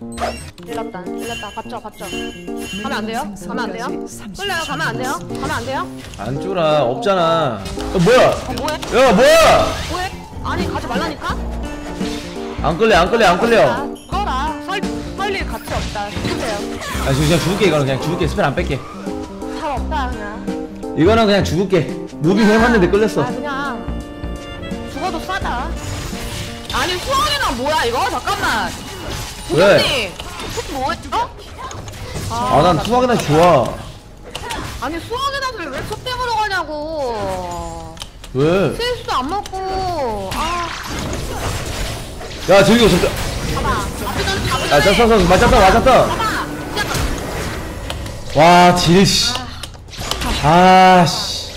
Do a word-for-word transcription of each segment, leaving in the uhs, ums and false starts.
일났다 일났다 봤죠 봤죠. 가면 안 돼요? 가면 안 돼요? 끌려요. 가면 안 돼요? 가면 안 돼요? 안 쫄아. 없잖아. 어, 뭐야? 어 뭐해? 야 뭐야? 뭐해? 아니 가지 말라니까? 안 끌려 안 끌려 안 끌려. 꺼라. 설 설릴 가치 없다. 죽으세요. 아 지금 그냥 죽을게. 이거는 그냥 죽을게. 스펠 안 뺄게. 살 없다 그냥. 이거는 그냥 죽을게. 무빙 해봤는데 끌렸어. 아 그냥 죽어도 싸다. 아니 수학이랑 뭐야 이거? 잠깐만. 왜? 부장님 뭐했어? 아 난 수학이나 좋아. 아니 수학이나 왜 속댐으로 가냐고. 왜? 세수도 안 먹고. 아 야 저기 진짜. 봐봐. 앞에 전 잡으면 야 짰어 짰어 맞았다 맞았다. 봐봐. 와 딜씨. 아씨.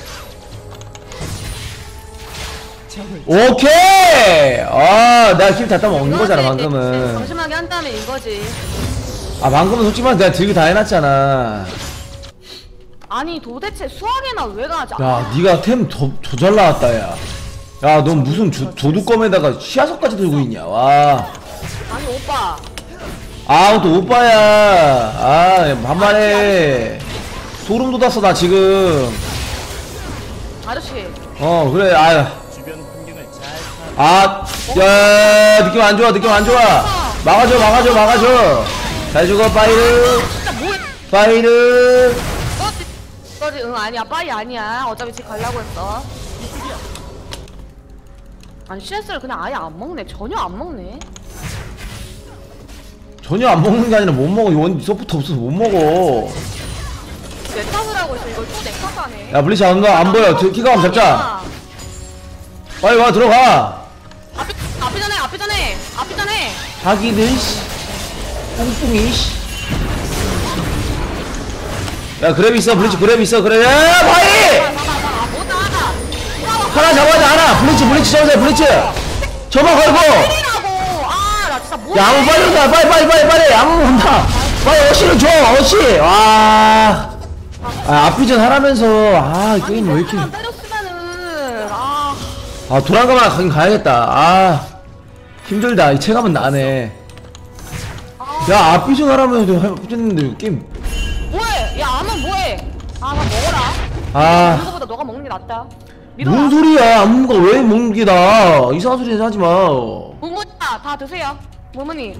오케이. 아 내가 킬 다 따면 얻는 거잖아 방금은. 방심하게 한다면 이거지. 아 방금은 솔직히 말해서 내가 들고 다 해놨잖아. 아니 도대체 수학이나 왜 가자. 야 니가 템 더 잘 나왔다 야. 야 넌 무슨 조, 조두껌에다가 시야석까지 들고 있냐. 와. 아니 오빠. 아 또 오빠야. 아 반말해. 소름 돋았어 나 지금. 아저씨. 어 그래. 아유. 아, 야, 느낌 안 좋아, 느낌 안 좋아. 막아줘, 막아줘, 막아줘. 잘 죽어, 파이르. 진짜 뭐해? 파이르. 너지, 너지, 응 아니야, 빠이 아니야. 어차피 집 가려고 했어. 아니 씨에스를 그냥 아예 안 먹네. 전혀 안 먹네. 전혀 안 먹는 게 아니라 못 먹어. 원 서포트 없어서 못 먹어. 내 탓을 하고 있어. 이걸 또 내 탓하네. 야, 블리치 안, 안 보여. 키가 한번 잡자. 빨리 와, 들어가. 앞에, 앞에 전에, 앞에 전에, 앞에 전에. 자기는 씨. 뿡뿡이 씨. 야, 그랩 있어. 블리치 그랩 있어. 그래. 야, 파이! 봐봐, 봐봐, 못 나가. 하나 잡아야 돼, 하나. 블리치, 블리치 잡으세요, 블리치. 접어 걸고. 때리라고. 아, 나 진짜 뭐. 야, 아무 빨리 온다. 빨리, 빨리, 빨리, 빨리. 아무 온다. 빨리 어시를 줘, 어시. 와. 아, 앞비전 하라면서. 아, 이 게임 왜 이렇게. 때렸으면은. 아. 아, 도란가만 가긴 가야겠다. 아. 힘들다. 이 체감은 나네. 야, 앞비전 하라면서 해봤는데 게임. 뭐해? 야, 아무 뭐해? 아, 나 먹어라. 아. 먹는 거보다 너가 먹는 게 낫다. 믿어라. 뭔 소리야. 안무가 왜 먹는 게 나. 이상한 소리 하지 마. 무무야, 다 드세요. 무무니.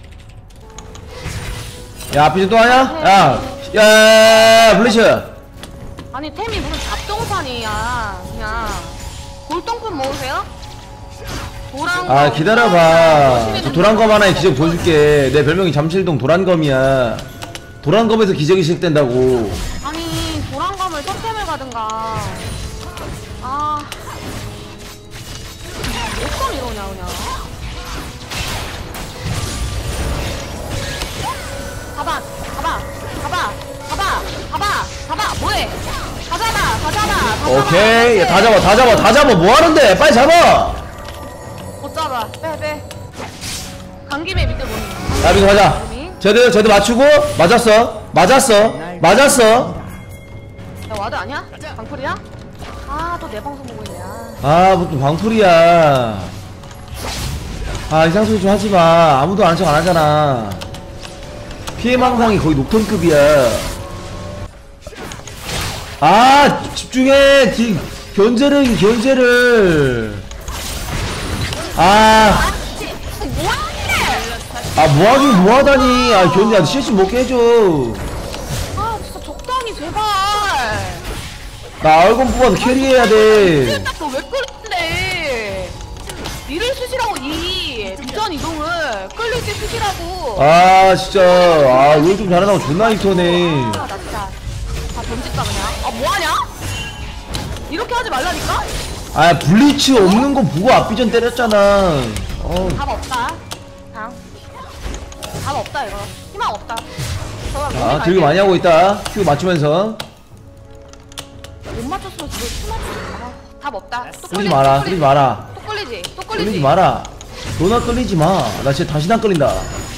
야, 앞비전 또 하냐? 야. 야, 블리츠. 아니, 템이 무슨 잡동산이야. 그냥. 골동품 먹으세요? 도란검. 아 기다려봐. 저 도란검 하나의 기적 보여줄게. 내 별명이 잠실동 도란검이야. 도란검에서 기적이 시작된다고. 아니, 도란검을 선템을 가든가. 아. 어쩜 이러냐, 그냥. 가봐, 가봐, 가봐, 가봐, 가봐, 가봐, 뭐해? 다 잡아, 다 잡아, 다 잡아. 오케이. 야, 다 잡아 다 잡아 다 잡아. 뭐하는데 빨리 잡아. 못 잡아, 빼, 빼. 간 김에 밑에 보니. 야 민수 가자. 제대로 제대로 맞추고. 맞았어 맞았어 맞았어. 야, 와드 아니야? 방풀이야? 아, 또 내 방송 보고 있네. 아 뭐 또 방풀이야. 아 이상 소리 좀 하지마. 아무도 아는 척 안하잖아. 피해망상이 거의 녹턴급이야. 아 집중해. 디, 견제를 견제를. 아, 아 뭐하긴 뭐하다니. 아 견제 씨씨 먹게 해줘. 아, 진짜 적당히 제발. 나 알곤 뽑아서 캐리해야 돼. 너왜 끌는데? 이를 쓰시라고. 이 비전 이동을 끌릴 때 쓰시라고. 아 진짜. 아 롤 좀 잘하다고 존나 히터네. 아, 나 진짜. 아, 던질까 그냥. 아, 뭐하냐? 이렇게 하지 말라니까? 아 블리츠 없는 거 보고 앞비전 때렸잖아. 어. 답 없다. 당. 답 없다 이거. 희망 없다. 아 들고 많이 하고 있다. 큐 맞추면서. 못 맞췄으면 지금 큐 맞추. 아, 답 없다. 또 끌리지 마라. 끌리지 마라. 또 끌리지. 또 끌리지. 끌리지 마라. 너나 끌리지 마. 나 진짜 다시는 안 끌린다.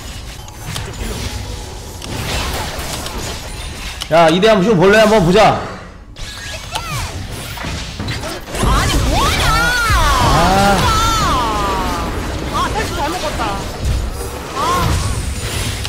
야 이대 한번 쇼 볼래? 한번 보자. 아니 뭐하냐? 아. 아, 아, 헬스 잘 먹었다. 아,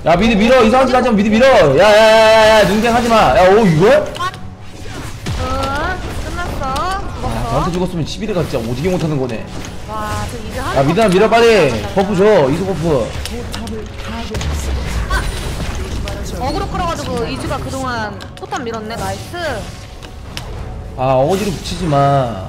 야 미드 밀어 이상한 짓 하지마 미드 밀어 야야야야 눈갱 하지마 야 오 이걸? 응 끝났어. 죽었어. 나한테 죽었으면 시비레가 진짜 오지게 못하는 거네 와, 저 이제 한 야 미드나 밀어 빨리 버프 줘 이수 버프 어그로 끌어가지고 이즈가 그동안 포탄 밀었네. 나이스. 아 어거지로 붙이지마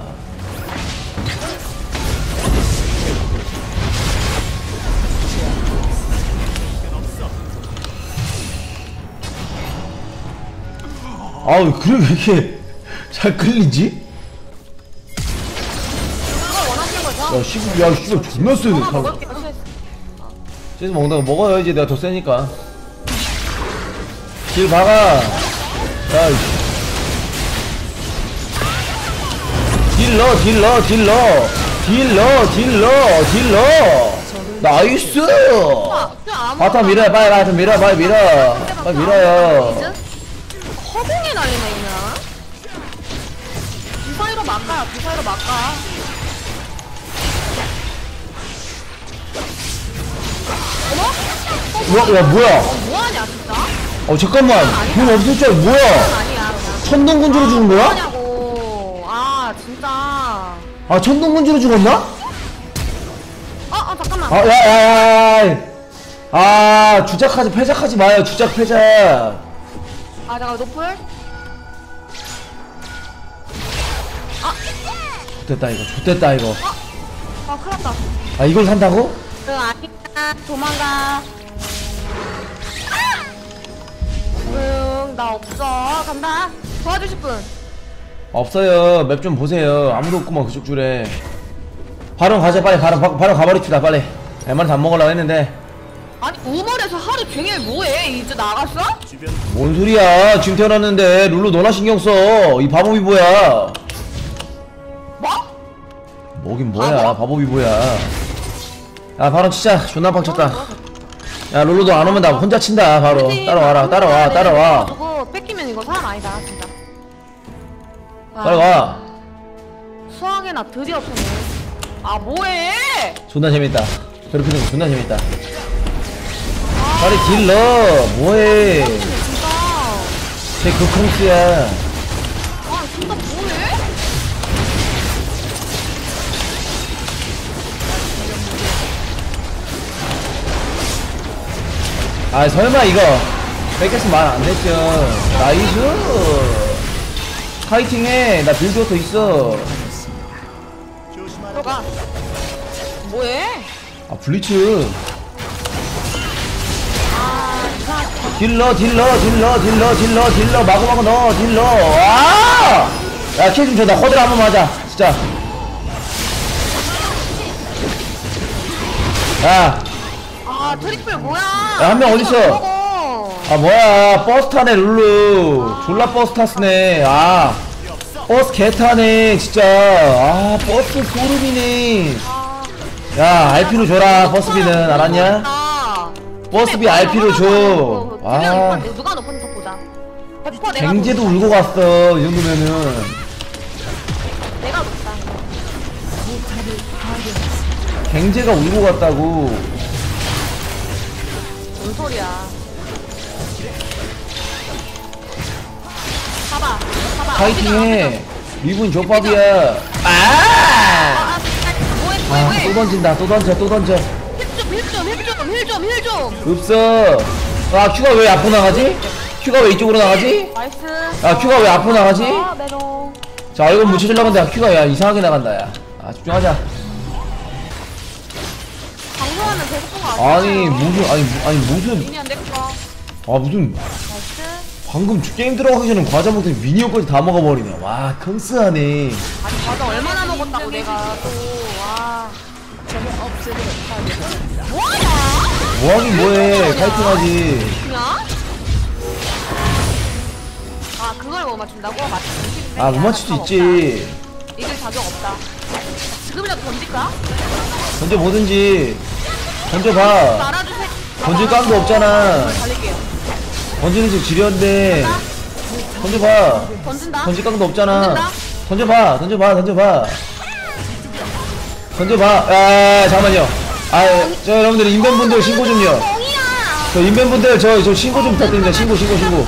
아우 그래 왜 이렇게 잘 끌리지? 그거 원하시는 거죠? 야 씨발 야 씨발 존나 세네 하나 다 먹을게요. 실수. 쟤도 먹는다고 먹어야지 내가 더 세니까 길 박아 야 이씨 딜 넣어 딜 넣어 딜 넣어 딜 넣어 딜 넣어 딜 넣어 나이스 바텀 밀어 빨리 바텀 밀어 빨리 밀어 빨리 밀어요 허공에 날리네 그냥. 두 사이로 막아. 두 사이로 막아. 어머? 야, 야 뭐야 어, 뭐하냐 진짜? 어 잠깐만 돈 없을 줄 알고 뭐야 아니야 그냥. 천둥군주로 죽은 거야? 뭐하냐고. 아 진짜. 아 천둥군주로 죽었나? 어, 어 잠깐만. 아 야야야야 아 주작하지 패작하지 마요 주작 패작 아 잠깐 노플. 아, 좋됐다 이거 좋됐다 이거 아 큰일났다. 아 이걸 산다고? 응 아니야 도망가. 응 나 없어. 간다. 도와주실 분. 없어요 맵 좀 보세요 아무도 없구만 그쪽 줄에 바로 가자 빨리 바로 바, 바로 가버립시다 빨리 웬만해서 안 먹으려고 했는데 아니 우물에서 하루 종일 뭐해? 이제 나갔어? 뭔 소리야 지금 태어났는데 룰루 너나 신경 써 이 바보 비보야 뭐? 뭐긴 뭐야 바보 비보야 야 바로 치자 존나 빡쳤다 야 룰루도 안 오면 나 혼자 친다 바로 그치? 따라와라 따라와 따라와 저거 뺏기면 이거 사람 아니다 진짜. 아, 빨리 와 수학에나 드디어 푸네. 아 뭐해? 존나 재밌다 괴롭히는 거 존나 재밌다 빨리 딜 넣어 뭐해 진짜. 쟤 극콩스야 아 진짜 뭐해? 아 설마 이거 뺏겼으면 말 안 됐죠 나이스 파이팅해 나 빌드부터 있어 들어가. 뭐해? 아 블리츠 아 이상하다. 딜러 딜러 딜러 딜러 딜러 딜러 마구마구 넣어 딜러 아! 야킬 좀 줘 나 허들 한번 하자 진짜 야 아 트리플 뭐야? 야, 한명 어딨어? 먹어. 아 뭐야 버스 타네 룰루 졸라 버스 탔으네 아 버스 개 타네 진짜 아 버스 소름이네 아, 야 알피로 줘라 버스비는 알았냐? 아, 버스비 알피로 줘 아 아 누가 높은지 더 보자. 백 퍼센트 내가 갱제도 높다. 울고 갔어 이 정도면은 내가 높다. 갱제가 울고 갔다고 뭔 소리야? 봐봐, 봐봐. 파이팅해 미분 조밥이야 아! 아, 뭐해, 뭐해, 아, 뭐해? 또 던진다 또 던져 또 던져 힐좀, 힐좀, 힐좀, 힐좀, 힐좀. 없어 아 큐가 왜 앞으로 나가지? 큐가 왜 이쪽으로 나가지? 나이스. 아 큐가 왜 앞으로 나가지? 아, 메롱. 자 이거 묻혀주려고 했는데 큐가 야 이상하게 나간다 야 아 집중하자 방송하면 배고픈 거 아니야? 아니 무슨 아니 무- 아니 무슨 미니 안 됐어. 아 무슨 나이스. 방금 게임 들어가기 전에 과자 먹더니 미니어까지 다 먹어버리네 와坑스하네 아니 과자 얼마나 먹었다고 내가 또 와. 뭐하냐? 뭐하긴 뭐해 파이팅하지 그냥? 아 그걸 못 맞춘다고? 맞춘 아 못 맞출 수 있지 이길 자격 없다. 지금이라도 던질까? 던져 뭐든지 던져봐 말아주세요. 던질 깡도 없잖아 달릴게요. 던지는 게 지렸는데 던져봐 던진다. 던질 깡도 없잖아 던진다. 던져봐 던져봐 던져봐 던져봐 야 잠깐만요 아 저 여러분들 인벤분들 신고 좀요 뻥이야. 저 인벤분들 저, 저 신고 좀 부탁드립니다. 신고 신고 신고.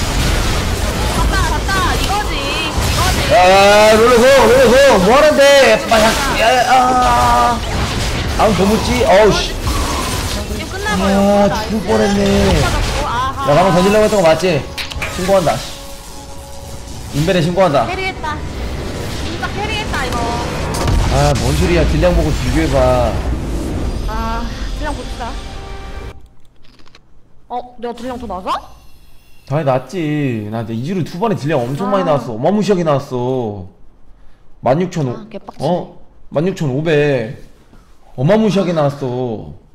갔다 갔다 이거지 이거지. 야 롤러고 롤러고 뭐하는데 빠삭 야아 아무 더 묻지? 어우씨 지금 끝나고요. 아 죽을 뻔했네. 아하. 야 방금 던지려고 했던 거 맞지? 신고한다. 인벤에 신고한다. 캐리했다. 진짜 캐리했다 이거. 아 뭔 소리야. 딜량 보고 비교해봐. 아 딜량 봅시다. 어 내가 딜량 더 나가? 당연히 낫지. 나 이지로 두 번에 딜량 엄청 아. 많이 나왔어. 어마무시하게 나왔어. 만 육천 아, 개빡치네. 어? 만 육천 오백 어마무시하게 나왔어.